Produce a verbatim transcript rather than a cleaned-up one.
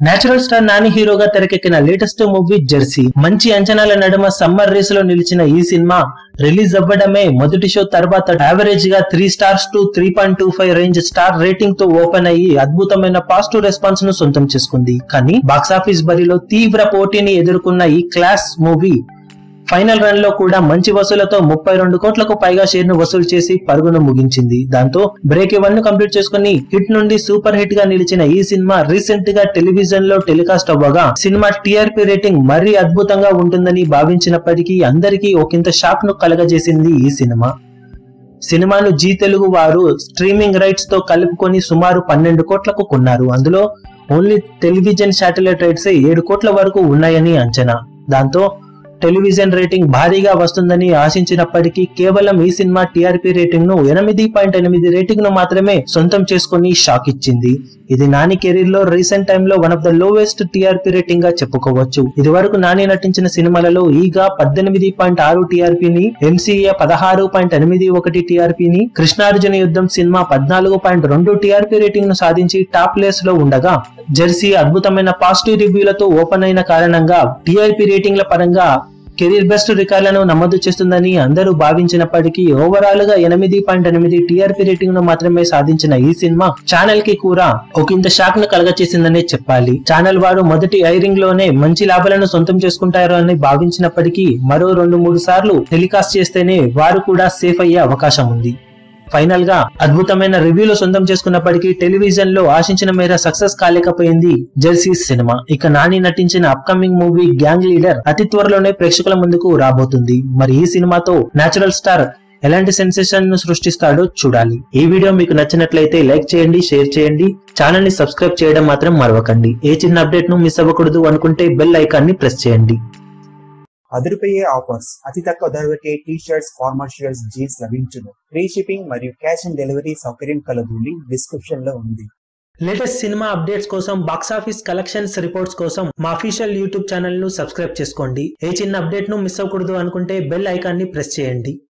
Natural star Nani హీరోగా తెరకెక్కిన latest movie Jersey. మంచి అంచనాల నడుమ సమ్మర్ రేస్ లో నిలిచిన ఈ సినిమా రిలీజ్ అవ్వడమే మొదటి షో తర్వాత యావరేజ్ గా three stars to three point two five range star rating తో ఓపెన్ అయ్యి అద్భుతమైన పాజిటివ్ రెస్పాన్స్ ను సొంతం చేసుకుంది. కానీ బాక్సాఫీస్ బరిలో తీవ్ర పోటీని ఎదుర్కొన్న ఈ క్లాస్ మూవీ ఫైనల్ రన్ లో కూడా మంచి వసూలతో ముప్పై రెండు కోట్లకు పైగా షేర్ ను వసూలు చేసి పరుగును ముగించింది. దాంతో బ్రేక్ ఈవెన్ ను కంప్లీట్ చేసుకుని హిట్ నుండి సూపర్ హిట్ గా నిలిచిన ఈ సినిమా రీసెంట్ గా టెలివిజన్ లో టెలికాస్ట్ అవ్వగా సినిమా టీఆర్పీ రేటింగ్ మరీ అద్భుతంగా ఉంటుందని భావించినప్పటికీ అందరికీ ఒకంత షాక్ ను కలగజేసింది ఈ సినిమా. సినిమాను జీ తెలుగు వారు స్ట్రీమింగ్ రైట్స్ తో కలుపుకొని సుమారు పన్నెండు కోట్లకు కొన్నారు. అందులో ఓన్లీ టెలివిజన్ శాటిలైట్ రైట్స్ ఏడు కోట్ల వరకు ఉన్నాయని అంచనా. దాంతో టెలివిజన్ రేటింగ్ భారీగా వస్తుందని ఆశించినప్పటికీ కేవలం ఈ సినిమా టీఆర్పీ రేటింగ్ ను ఎనిమిది పాయింట్ ఎనిమిది రేటింగ్ ను మాత్రమే సొంతం చేసుకుని షాక్ ఇచ్చింది. ఇది నాని కెరీర్ లో రీసెంట్ టైమ్ లో one of the lowest TRP rating గా చెప్పుకోవచ్చు. ఇది వరకు నాని నటించిన సినిమాలలో ఈగా పద్దెనిమిది పాయింట్ ఆరు టీఆర్పీని, ఎంసీఏ పదహారు పాయింట్ ఎనిమిది ఒకటి టీఆర్పీని, కృష్ణార్జున యుద్ధం సినిమా పద్నాలుగు పాయింట్ రెండు టీఆర్పీ రేటింగ్ ను సాధించి టాప్ ప్లేస్ లో ఉండగా జెర్సీ అద్భుతమైన పాజిటివ్ రివ్యూలతో ఓపెన్ అయిన కారణంగా టీఆర్పీ రేటింగ్ల పరంగా కెరీర్ బెస్ట్ రికార్డులను నమోదు చేస్తుందని అందరూ భావించినప్పటికీ ఓవరాల్ గా ఎనిమిది పాయింట్ ఎనిమిది టీఆర్పీ రేటింగ్ ను మాత్రమే సాధించిన ఈ సినిమా ఛానల్ కి కూడా ఒకంత షాక్ ను కలగచేసిందనే చెప్పాలి. ఛానల్ వారు మొదటి ఐరింగ్ లోనే మంచి లాభాలను సొంతం చేసుకుంటారు అని భావించినప్పటికీ మరో రెండు మూడు సార్లు టెలికాస్ట్ చేస్తేనే వారు కూడా సేఫ్ అయ్యే అవకాశం ఉంది. ఫైనల్ గా అద్భుతమైన రివ్యూలు సొంతం చేసుకున్నప్పటికీ టెలివిజన్ లో ఆశించిన మేర సక్సెస్ కాలేకపోయింది జెర్సీ సినిమా. ఇక నాని నటించిన అప్కమింగ్ మూవీ గ్యాంగ్ లీడర్ అతి త్వరలోనే ప్రేక్షకుల ముందుకు రాబోతుంది. మరి ఈ సినిమాతో నేచురల్ స్టార్ ఎలాంటి సెన్సేషన్ ను సృష్టిస్తాడో చూడాలి. ఈ వీడియో మీకు నచ్చినట్లయితే లైక్ చేయండి, షేర్ చేయండి, ఛానల్ ని సబ్స్క్రైబ్ చేయడం మాత్రం మరవకండి. ఏ చిన్న అప్డేట్ ను మిస్ అవ్వకూడదు అనుకుంటే బెల్ ఐకాన్ ని ప్రెస్ చేయండి. అదిరిపోయే ఆఫర్స్, అతి తక్కువ ధరలకే T shirts, formal shirts, jeans లభించును. ఫ్రీ షిప్పింగ్ మరియు క్యాష్ ఆన్ డెలివరీ సౌకర్యం కలదు. లింక్ డిస్క్రిప్షన్ లో ఉంది. లేటెస్ట్ సినిమా అప్డేట్స్ కోసం, బాక్సాఫీస్ కలెక్షన్స్ రిపోర్ట్స్ కోసం మా అఫీషియల్ యూట్యూబ్ ఛానల్ ను సబ్స్క్రైబ్ చేసుకోండి. ఏ చిన్న అప్డేట్ ను మిస్ అవ్వకూడదు అనుకుంటే బెల్ ఐకాన్ ని ప్రెస్ చేయండి.